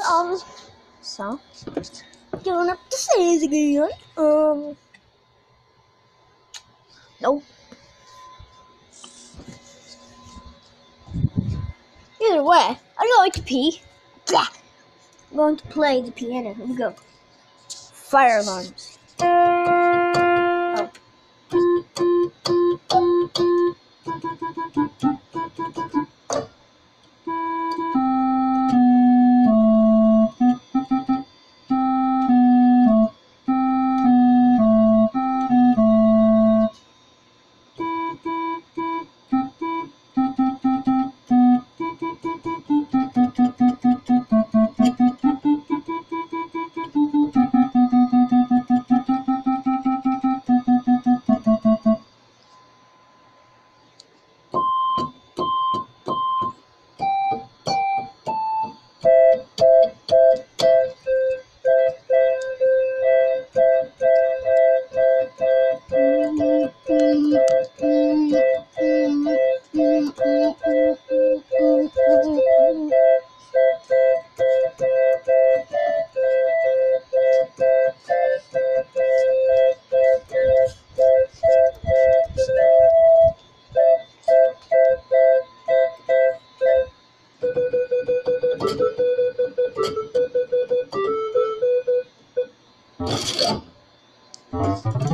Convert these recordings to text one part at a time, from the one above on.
So giving up the says again. Nope. Either way, I'm going to pee. I'm going to play the piano. Here we go. Fire alarms. Oh.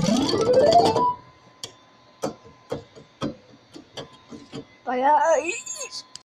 Bye.